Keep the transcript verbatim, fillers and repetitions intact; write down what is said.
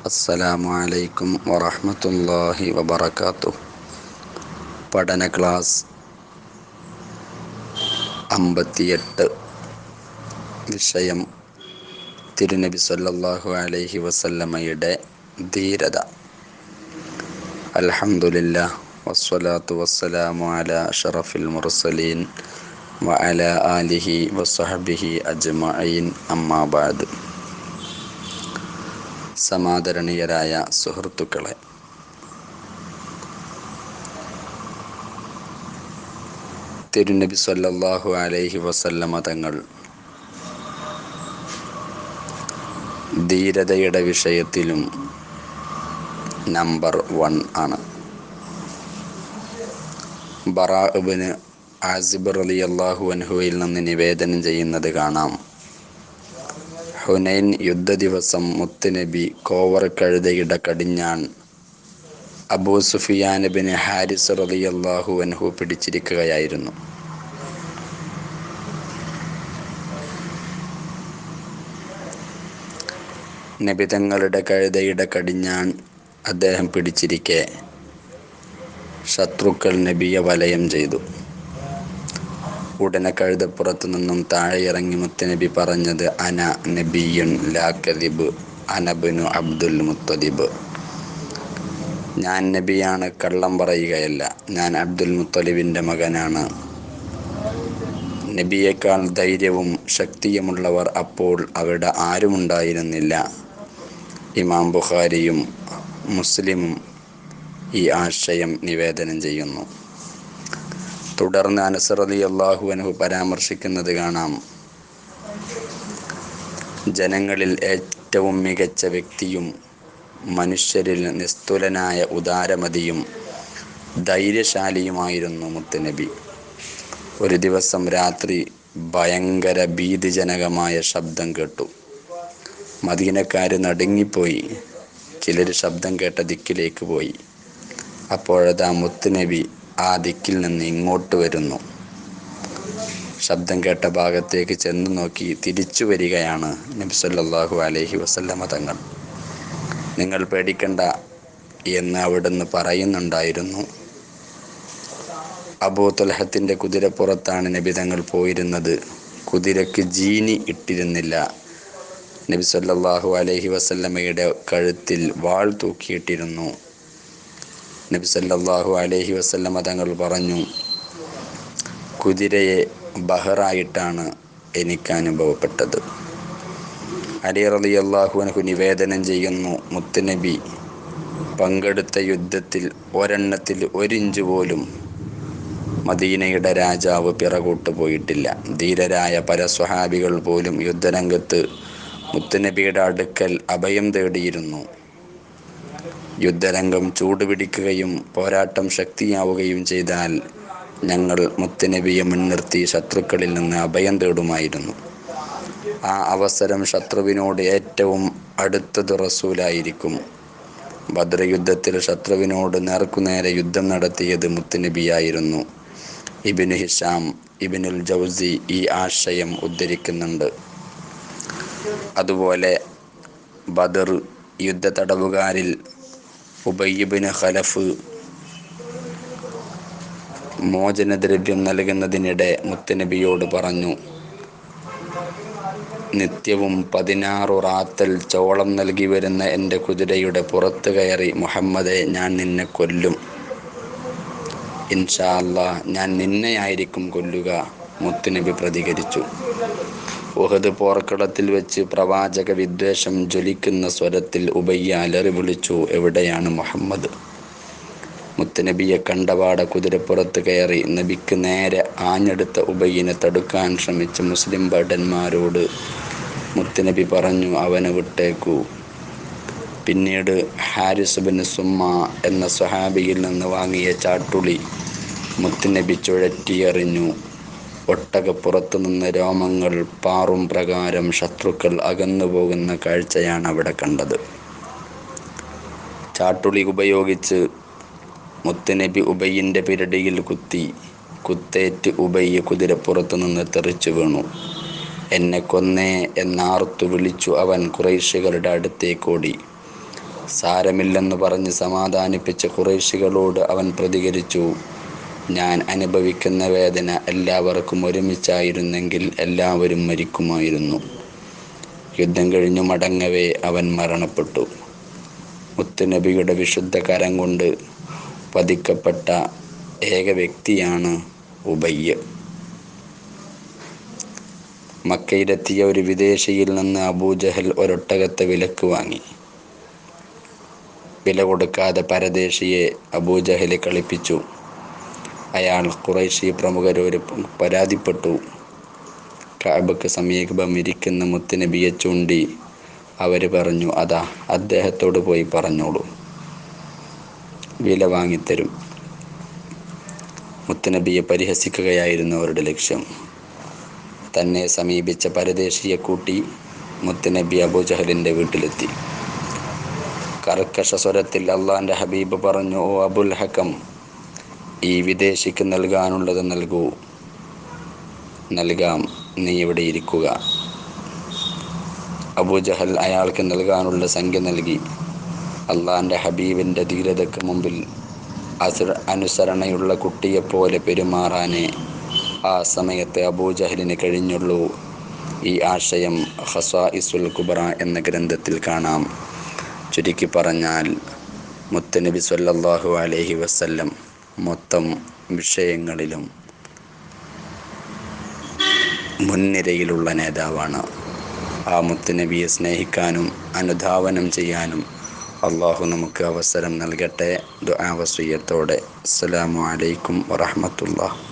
അസ്സലാമു അലൈക്കും വറഹ്മത്തുള്ളാഹി വബറകാതുഹു. പഠന ക്ലാസ് അമ്പത്തിയെട്ട്. വിഷയം തിരുനബി സല്ലല്ലാഹു അലൈഹി വസല്ലമയുടെ ധീരത. അൽഹംദുലില്ലാഹ് വസ്സലാത്തു വസ്സലാമു അലാ അഷ്റഫിൽ മുർസലീൻ വഅലാ ആലിഹി വസ്സഹ്ബിഹി അജ്മഈൻ. അമ്മാ ബഅദ്. സമാദരണീയരായ സുഹൃത്തുക്കളെ, തിരുനബി സല്ലല്ലാഹു അലൈഹി വസല്ലമ തങ്ങൾ ധീരതയുടെ വിഷയത്തിലും നമ്പർ വൺ ആണ്. ബറാ ഇബ്നു ആസിബ് റളിയല്ലാഹു അൻഹുവിൽ നിന്ന് നിവേദനം ചെയ്യുന്നത് കാണാം. ഹുനൈൻ യുദ്ധ ദിവസം മുത്തുനബി കോവർ കഴുതയുടെ കടിഞ്ഞാൺ അബൂ സുഫിയാൻ ഇബ്നു ഹാരിസ് റളിയല്ലാഹു അൻഹു പിടിച്ചിരിക്കുകയായിരുന്നു. നബി തങ്ങളുടെ കഴുതയുടെ കടിഞ്ഞാൺ അദ്ദേഹം പിടിച്ചിരിക്കെ ശത്രുക്കൾ നബിയെ വലയം ചെയ്തു. ഉടനെ കഴുതപ്പുറത്തു നിന്നും താഴെ ഇറങ്ങി മുത്തുനബി പറഞ്ഞത്, അന നബിയുൻ ലാ കദിബ് അന ഇബ്നു അബ്ദുൽ മുത്തലിബ്. ഞാൻ നബിയാണ്, കള്ളം പറയുകയല്ല. ഞാൻ അബ്ദുൽ മുത്തലിബിൻ്റെ മകനാണ്. നബിയേക്കാൾ ധൈര്യവും ശക്തിയുമുള്ളവർ അപ്പോൾ അവിടെ ആരുമുണ്ടായിരുന്നില്ല. ഇമാം ബുഖാരിയും മുസ്ലിമും ഈ ആശയം നിവേദനം ചെയ്യുന്നു. തുടർന്ന് അനസ് റളിയല്ലാഹു അൻഹു പരാമർശിക്കുന്നത് കാണാം. ജനങ്ങളിൽ ഏറ്റവും മികച്ച വ്യക്തിയും മനുഷ്യരിൽ നിസ്തുലനായ ഉദാരമതിയും ധൈര്യശാലിയുമായിരുന്നു മുത്തുനബി. ഒരു ദിവസം രാത്രി ഭയങ്കര ഭീതിജനകമായ ശബ്ദം കേട്ടു. മദീനക്കാര് നടുങ്ങിപ്പോയി. ചിലർ ശബ്ദം കേട്ട ദിക്കിലേക്ക് പോയി. അപ്പോഴതാ മുത്തുനബി ആ ദിക്കിൽ നിന്ന് ഇങ്ങോട്ട് വരുന്നു. ശബ്ദം കേട്ട ഭാഗത്തേക്ക് ചെന്ന് നോക്കി തിരിച്ചു വരികയാണ് നബി സല്ലല്ലാഹു അലൈഹി വസല്ലമ തങ്ങൾ. നിങ്ങൾ പേടിക്കണ്ട എന്ന് അവിടുന്ന് പറയുന്നുണ്ടായിരുന്നു. അബൂ ത്വൽഹത്തിന്റെ കുതിരപ്പുറത്താണ് നബി തങ്ങൾ പോയിരുന്നത്. കുതിരക്ക് ജീനി ഇട്ടിരുന്നില്ല. നബി സല്ലല്ലാഹു അലൈഹി വസല്ലമയുടെ കഴുത്തിൽ വാൾ തൂക്കിയിട്ടിരുന്നു. നബി സല്ലല്ലാഹു അലൈഹി വസല്ലമ തങ്ങൾ പറഞ്ഞു, കുതിരയെ ബഹറായിട്ടാണ് എനിക്ക് അനുഭവപ്പെട്ടത്. അലി റളിയല്ലാഹു അൻഹു നിവേദനം ചെയ്യുന്നു, മുത്തുനബി പങ്കെടുത്ത യുദ്ധത്തിൽ ഒരെണ്ണത്തിൽ ഒരിഞ്ച് പോലും മദീനയുടെ രാജാവ് പിറകോട്ട് പോയിട്ടില്ല. ധീരരായ പല സ്വഹാബികൾ പോലും യുദ്ധരംഗത്ത് മുത്തുനബിയുടെ അടുക്കൽ അഭയം തേടിയിരുന്നു. യുദ്ധരംഗം ചൂടുപിടിക്കുകയും പോരാട്ടം ശക്തിയാവുകയും ചെയ്താൽ ഞങ്ങൾ മുത്തുനബിയെ മുൻനിർത്തി ശത്രുക്കളിൽ നിന്ന് അഭയം തേടുമായിരുന്നു. ആ അവസരം ശത്രുവിനോട് ഏറ്റവും അടുത്തത് റസൂലായിരിക്കും. ബദ്ർ യുദ്ധത്തിൽ ശത്രുവിനോട് നേർക്കുനേരെ യുദ്ധം നടത്തിയത് മുത്തുനബിയായിരുന്നു. ഇബ്നു ഹിഷാം ഇബ്നുൽ ജൗസി ഈ ആശയം ഉദ്ധരിക്കുന്നുണ്ട്. അതുപോലെ ബദർ യുദ്ധ തടവുകാരിൽ ഉബയ്യ് ഇബ്നു ഖലഫ് മോചനദ്രവ്യം നൽകുന്നതിനിടെ മുത്തുനബിയോട് പറഞ്ഞു, നിത്യവും പതിനാറു റാത്തൽ ചോളം നൽകി വരുന്ന എൻ്റെ കുതിരയുടെ പുറത്ത് കയറി മുഹമ്മദെ, ഞാൻ നിന്നെ കൊല്ലും. ഇൻഷാ അല്ലാഹ്, ഞാൻ നിന്നെയായിരിക്കും കൊല്ലുക. മുത്തുനബി പ്രതികരിച്ചു. ഉഹദ് പോർക്കളത്തിൽ വെച്ച് പ്രവാചക വിദ്വേഷം ജ്വലിക്കുന്ന സ്വരത്തിൽ ഉബയ്യ അലറി വിളിച്ചു, എവിടെയാണ് മുഹമ്മദ്? മുത്തുനബിയെ കണ്ടപാടെ കുതിരപ്പുറത്ത് കയറി നബിക്ക് നേരെ ആഞ്ഞെടുത്ത ഉബയ്യനെ തടുക്കാൻ ശ്രമിച്ച മുസ്ലിം ഭടന്മാരോട് മുത്തുനബി പറഞ്ഞു, അവനെ വിട്ടേക്കൂ. പിന്നീട് ഹാരിസ് ഇബ്നു സുമ്മ എന്ന സ്വഹാബിയിൽ നിന്ന് വാങ്ങിയ ചാട്ടുളി മുത്തുനബി ചുഴറ്റിയെറിഞ്ഞു. ഒട്ടകപ്പുറത്തു നിന്ന് രോമങ്ങൾ പാറും പ്രകാരം ശത്രുക്കൾ അകന്നു പോകുന്ന കാഴ്ചയാണ് അവിടെ കണ്ടത്. ചാട്ടുളി ഉപയോഗിച്ച് മുത്തുനബി ഉബയ്യിൻ്റെ പിരടിയിൽ കുത്തി. കുത്തേറ്റ് ഉബയ്യ് കുതിരപ്പുറത്തു നിന്ന് തെറിച്ചു വീണു. എന്നെ കൊന്നേ എന്നാർത്തു വിളിച്ചു അവൻ ഖുറൈശികളുടെ അടുത്തേക്കോടി. സാരമില്ലെന്ന് പറഞ്ഞ് സമാധാനിപ്പിച്ച ഖുറൈശികളോട് അവൻ പ്രതികരിച്ചു, ഞാൻ അനുഭവിക്കുന്ന വേദന എല്ലാവർക്കും ഒരുമിച്ചായിരുന്നെങ്കിൽ എല്ലാവരും മരിക്കുമായിരുന്നു. യുദ്ധം കഴിഞ്ഞു മടങ്ങവേ അവൻ മരണപ്പെട്ടു. മുത്തുനബിയുടെ വിശുദ്ധ കരം കൊണ്ട് വധിക്കപ്പെട്ട ഏക വ്യക്തിയാണ് ഉബയ്യ്. മക്കയിലെത്തിയ ഒരു വിദേശിയിൽ നിന്ന് അബൂജഹൽ ഒരൊട്ടകത്തെ വിലക്ക് വാങ്ങി. വില കൊടുക്കാതെ പരദേശിയെ അബൂജഹൽ കളിപ്പിച്ചു. അയാൾ ഖുറൈശി പ്രമുഖരോട് പരാതിപ്പെട്ടു. കഅബക്ക് സമീപം ഇരിക്കുന്ന മുത്തുനബിയെ ചൂണ്ടി അവർ പറഞ്ഞു, അതാ അദ്ദേഹത്തോട് പോയി പറഞ്ഞോളൂ, വില വാങ്ങിത്തരും. മുത്തുനബിയെ പരിഹസിക്കുകയായിരുന്നു അവരുടെ ലക്ഷ്യം. തന്നെ സമീപിച്ച പരദേശിയെ കൂട്ടി മുത്തുനബി അബൂജഹലിൻ്റെ വീട്ടിലെത്തി. കർക്കശ സ്വരത്തിൽ അള്ളാന്റെ ഹബീബ് പറഞ്ഞു, ഓ അബുൽ ഹക്കം, ഈ വിദേശിക്ക് നൽകാനുള്ളത് നൽകൂ. നൽകാം, നീ ഇവിടെ ഇരിക്കുക. അബൂജഹൽ അയാൾക്ക് നൽകാനുള്ള സംഖ്യ നൽകി. അള്ളാന്റെ ഹബീബിൻ്റെ ധീരതയ്ക്ക് മുമ്പിൽ അനുസരണയുള്ള കുട്ടിയെപ്പോലെ പെരുമാറാനേ ആ സമയത്ത് അബൂജഹലിന് കഴിഞ്ഞുള്ളൂ. ഈ ആശയം ഖസാഇസുൽ കുബ്ര എന്ന ഗ്രന്ഥത്തിൽ കാണാം. ചുരുക്കി പറഞ്ഞാൽ മുത്തുനബി സ്വല്ലല്ലാഹു അലൈഹി വസല്ലം മൊത്തം വിഷയങ്ങളിലും മുൻനിരയിലുള്ള നേതാവാണ്. ആ മുത്തുനബിയെ സ്നേഹിക്കാനും അനുധാവനം ചെയ്യാനും അള്ളാഹു നമുക്ക് അവസരം നൽകട്ടെ. ദുആ വസിയ്യത്തോടെ അസ്സലാമു അലൈക്കും വറഹ്മത്തുള്ളാഹി.